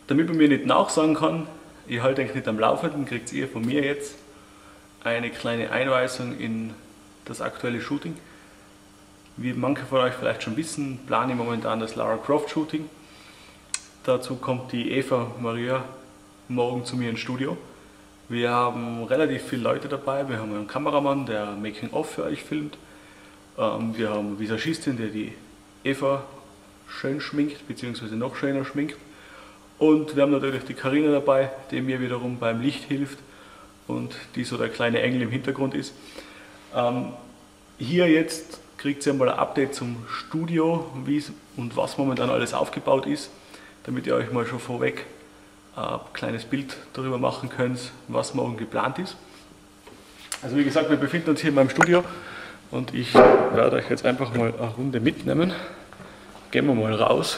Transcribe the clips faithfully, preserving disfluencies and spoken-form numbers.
Damit man mir nicht nachsagen kann, ich halte eigentlich nicht am Laufenden, kriegt ihr von mir jetzt eine kleine Einweisung in das aktuelle Shooting. Wie manche von euch vielleicht schon wissen, plane ich momentan das Lara Croft Shooting. Dazu kommt die Eva Maria morgen zu mir ins Studio. Wir haben relativ viele Leute dabei. Wir haben einen Kameramann, der Making-of für euch filmt. Wir haben eine Visagistin, der die Eva schön schminkt, beziehungsweise noch schöner schminkt. Und wir haben natürlich die Karina dabei, die mir wiederum beim Licht hilft und die so der kleine Engel im Hintergrund ist. Ähm, hier jetzt kriegt ihr mal ein Update zum Studio, wie es und was momentan alles aufgebaut ist, damit ihr euch mal schon vorweg ein kleines Bild darüber machen könnt, was morgen geplant ist. Also wie gesagt, wir befinden uns hier in meinem Studio und ich werde euch jetzt einfach mal eine Runde mitnehmen. Gehen wir mal raus.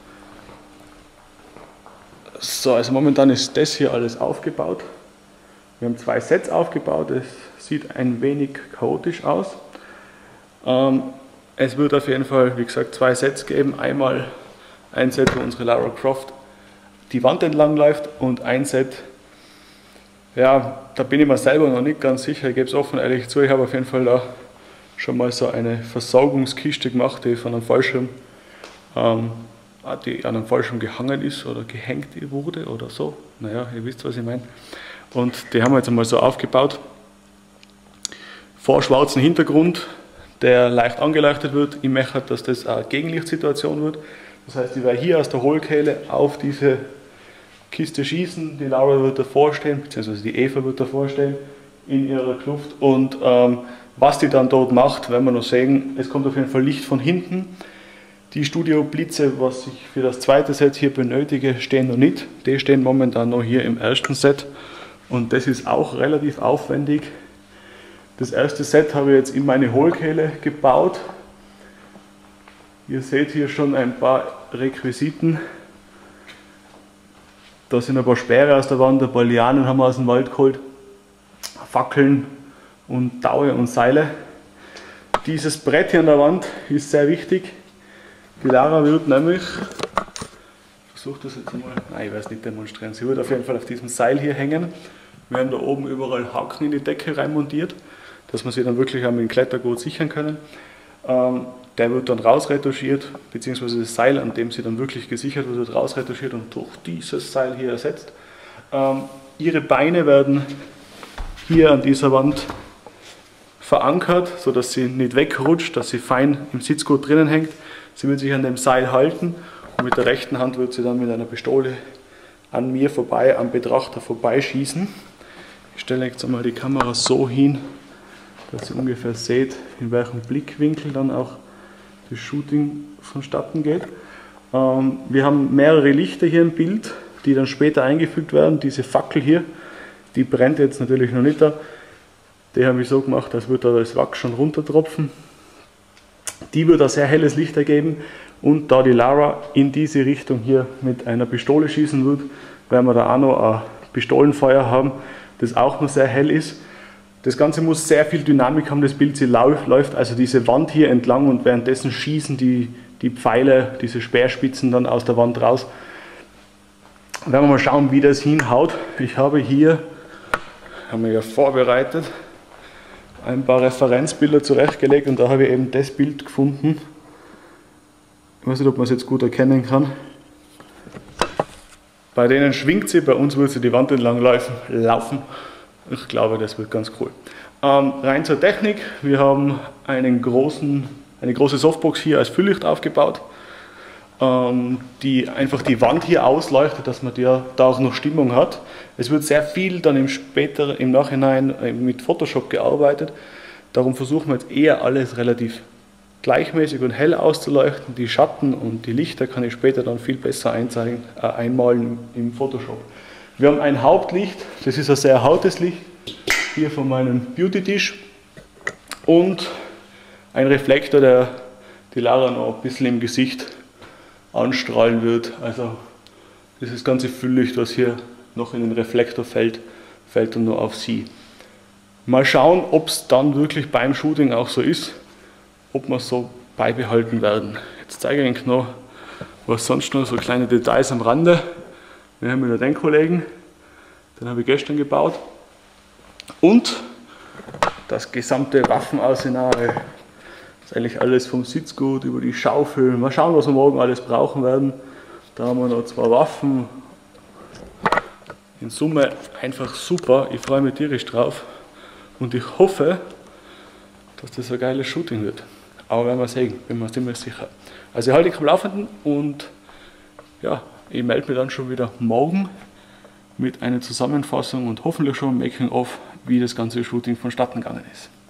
So, also momentan ist das hier alles aufgebaut. Wir haben zwei Sets aufgebaut, es sieht ein wenig chaotisch aus. Ähm, es wird auf jeden Fall, wie gesagt, zwei Sets geben. Einmal ein Set, wo unsere Lara Croft die Wand entlang läuft und ein Set, ja, da bin ich mir selber noch nicht ganz sicher, ich gebe es offen ehrlich zu, ich habe auf jeden Fall da schon mal so eine Versorgungskiste gemacht, die von einem Fallschirm, ähm, die an einem Fallschirm gehangen ist oder gehängt wurde oder so, naja, ihr wisst, was ich meine. Und die haben wir jetzt einmal so aufgebaut, vor schwarzem Hintergrund, der leicht angeleuchtet wird. Ich möchte, dass das eine Gegenlichtsituation wird. Das heißt, ich werde hier aus der Hohlkehle auf diese Kiste schießen, die Lara wird davor stehen, beziehungsweise die Eva wird davor stehen in ihrer Kluft und ähm, was die dann dort macht, werden wir noch sehen. Es kommt auf jeden Fall Licht von hinten. Die Studioblitze, was ich für das zweite Set hier benötige, stehen noch nicht. Die stehen momentan noch hier im ersten Set und das ist auch relativ aufwendig. Das erste Set habe ich jetzt in meine Hohlkehle gebaut. Ihr seht hier schon ein paar Requisiten. Da sind ein paar Sperre aus der Wand, ein paar Lianen haben wir aus dem Wald geholt, Fackeln und Taue und Seile. Dieses Brett hier an der Wand ist sehr wichtig. Die Lara wird nämlich, ich versuche das jetzt mal, nein, ich werde es nicht demonstrieren, sie wird auf jeden Fall auf diesem Seil hier hängen. Wir haben da oben überall Haken in die Decke reinmontiert, dass wir sie dann wirklich auch mit dem Klettergurt sichern können. Ähm, der wird dann rausretuschiert, beziehungsweise das Seil, an dem sie dann wirklich gesichert wird, wird rausretuschiert und durch dieses Seil hier ersetzt. Ähm, ihre Beine werden hier an dieser Wand verankert, sodass sie nicht wegrutscht, dass sie fein im Sitzgurt drinnen hängt. Sie wird sich an dem Seil halten und mit der rechten Hand wird sie dann mit einer Pistole an mir vorbei, am Betrachter vorbeischießen. Ich stelle jetzt einmal die Kamera so hin, dass ihr ungefähr seht, in welchem Blickwinkel dann auch das Shooting vonstatten geht. Ähm, wir haben mehrere Lichter hier im Bild, die dann später eingefügt werden. Diese Fackel hier, die brennt jetzt natürlich noch nicht da. Die habe ich so gemacht, als würde da das Wachs schon runtertropfen. Die wird ein sehr helles Licht ergeben und da die Lara in diese Richtung hier mit einer Pistole schießen wird, werden wir da auch noch ein Pistolenfeuer haben, das auch noch sehr hell ist. Das Ganze muss sehr viel Dynamik haben, das Bild, sie läuft also diese Wand hier entlang und währenddessen schießen die, die Pfeile, diese Speerspitzen dann aus der Wand raus. Werden wir mal schauen, wie das hinhaut. Ich habe hier, haben wir ja vorbereitet, ein paar Referenzbilder zurechtgelegt und da habe ich eben das Bild gefunden. Ich weiß nicht, ob man es jetzt gut erkennen kann. Bei denen schwingt sie, bei uns wird sie die Wand entlang laufen. Ich glaube, das wird ganz cool. Ähm, rein zur Technik. Wir haben einen großen, eine große Softbox hier als Fülllicht aufgebaut, ähm, die einfach die Wand hier ausleuchtet, dass man da, da auch noch Stimmung hat. Es wird sehr viel dann im, später, im Nachhinein mit Photoshop gearbeitet. Darum versuchen wir jetzt eher alles relativ gleichmäßig und hell auszuleuchten. Die Schatten und die Lichter kann ich später dann viel besser einzeigen, äh, einmalen im Photoshop. Wir haben ein Hauptlicht, das ist ein sehr hartes Licht, hier von meinem Beauty-Tisch und ein Reflektor, der die Lara noch ein bisschen im Gesicht anstrahlen wird. Also dieses ganze Fülllicht, was hier noch in den Reflektor fällt, fällt dann nur auf sie. Mal schauen, ob es dann wirklich beim Shooting auch so ist, ob wir es so beibehalten werden. Jetzt zeige ich Ihnen noch, was sonst noch so kleine Details am Rande. Wir haben wieder den Kollegen, den habe ich gestern gebaut. Und das gesamte Waffenarsenal. Das ist eigentlich alles vom Sitzgut über die Schaufel. Mal schauen, was wir morgen alles brauchen werden. Da haben wir noch zwei Waffen. In Summe einfach super. Ich freue mich tierisch drauf. Und ich hoffe, dass das ein geiles Shooting wird. Aber werden wir sehen, bin mir ziemlich sicher. Also ich halte dich am Laufenden und ja, ich melde mich dann schon wieder morgen mit einer Zusammenfassung und hoffentlich schon ein Making-of, wie das ganze Shooting vonstatten gegangen ist.